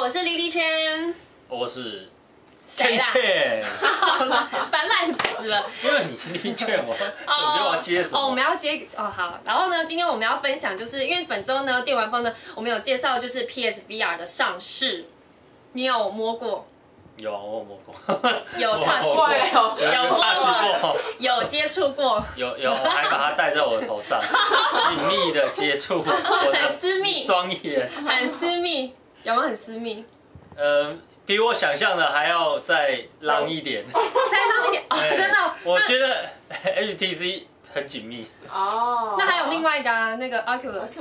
我是莉莉圈， 我是谁啦？ 倩。 好了，烦烂死了。 因为你莉倩，我总觉得我要接什么？ 我们要接好。然后呢，今天我们要分享，就是因为本周呢，电玩风呢，我们有介绍就是 PSVR 的上市，你有摸过？ 有啊，我有摸过。 有 touch 过，有摸 touch 过， 有接触过， 有，我还把它戴在我的头上，紧密的接触我的很私密， 双眼， 很私密，有没有很私密？ 比我想象的还要再浪一点， 再浪一点，真的。 我觉得 HTC 很紧密。 哦， 那还有另外一个啊，那个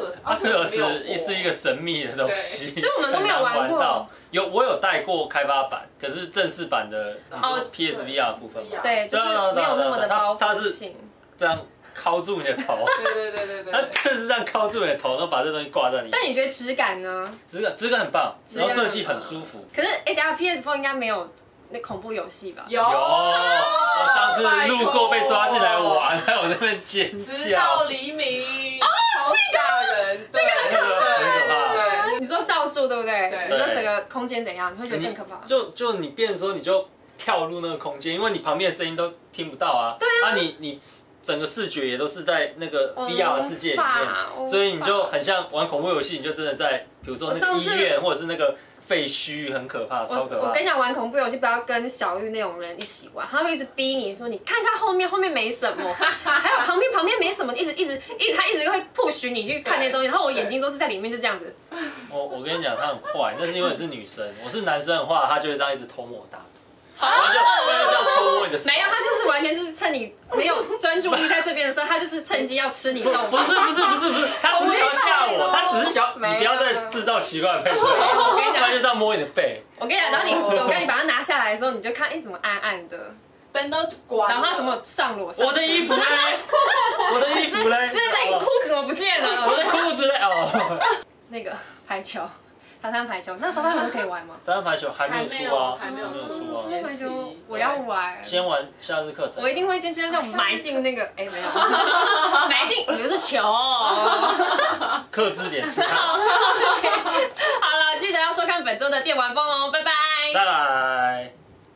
Oculus 是一个神秘的东西， 所以我们都没有玩过。 我有带过开发版，可是正式版的PSVR 的部分， 对，就是没有那么的包覆性。 这样靠住你的头， 对， 它真的是这样靠住你的头，然后把这东西挂在你。 但你觉得质感呢？ 质感很棒，然后设计很舒服。 可是等下 PS4 应该没有那恐怖游戏吧？ 有， 我上次路过被抓进来玩，还有在那边尖叫， 直到黎明，超吓人， 那个很可怕。 你说罩住对不对？ 对。 你说整个空间怎样？你会觉得更可怕？ 就你变成说你就跳入那个空间，因为你旁边的声音都听不到啊。 对啊。 你整个视觉也都是在那个 VR 的世界里面，所以你就很像玩恐怖游戏，你就真的在比如说那个医院或者是那个废墟，很可怕，超可怕。 我跟你讲，玩恐怖游戏不要跟小玉那种人一起玩，他会一直逼你说你看一下后面没什么，还有旁边没什么，他一直会 push 你去看那些东西，然后我眼睛都是在里面就这样子。 我跟你讲，他很坏，那是因为你是女生，我是男生的话，他就会这样一直偷摸我大腿。 好， 就这样偷摸你的手。 没有，他就是完全是趁你没有专注力在这边的时候，他就是趁机要吃你豆腐。 不是，他只是想吓我，他只是想你不要再制造奇怪的配对。 我跟你讲， 他就这样摸你的背。 我跟你讲，然后我跟你把它拿下来的时候，你就看，怎么暗暗的， 灯都关， 然后他怎么上裸？ 我的衣服嘞？我的衣服嘞？ 这裤子怎么不见了？ 我的裤子嘞？ 那个排球。沙滩排球，那沙滩排球可以玩吗？ 沙滩排球还没有出啊， 还没有出啊。 沙滩排球我要玩， 先玩夏日课程。 我一定会先让我埋进那个，没有，埋进，你是球， 克制点试探。 好了，记得要收看本周的电玩风哦，拜拜， 拜拜。